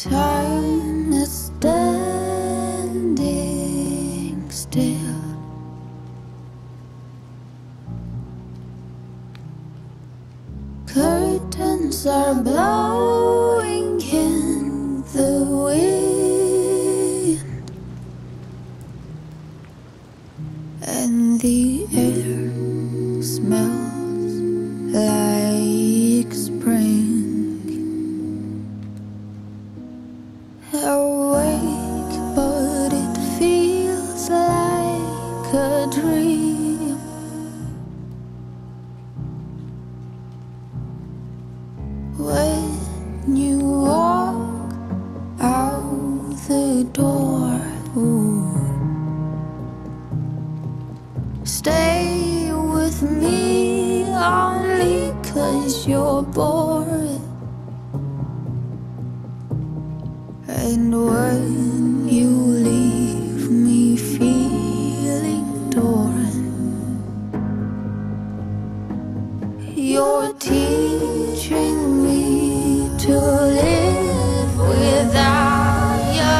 Time is standing still. Curtains are blowing in the wind, and the air smells like spring. Awake, but it feels like a dream. When you walk out the door, stay with me only 'cause you're bored. And when you leave me feeling torn, you're teaching me to live without you.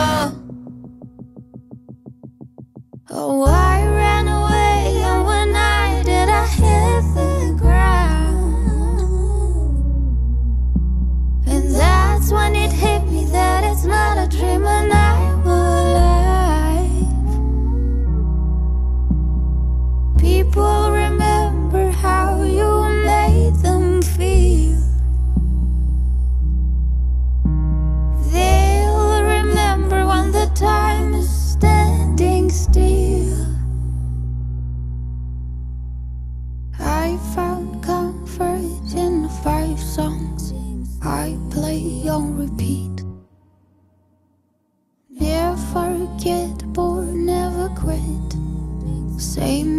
Oh, I ran away, and when I did, I hit the ground. And that's when it hit me that it's not a dream and I'm alive. People remember how you made them feel. They'll remember when the time is standing still. I found comfort in 5 songs I play on repeat. Never forget or never quit. Same